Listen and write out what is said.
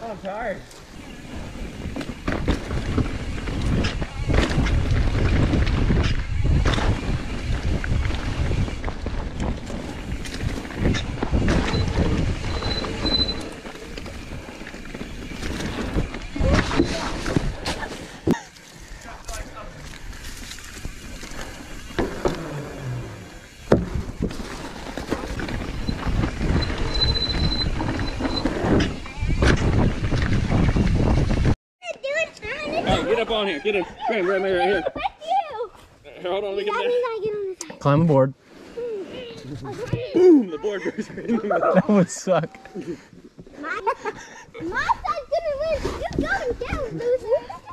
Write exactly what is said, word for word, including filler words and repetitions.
Oh, I'm tired. Get up on here. Get in. Come here, right, right here. Here, hold on. Let me get that. Climb aboard. Boom! The board goes right in the middle. That would suck. My, my side's gonna win. You go down, loser.